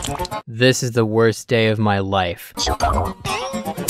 This is the worst day of my life. Csupo.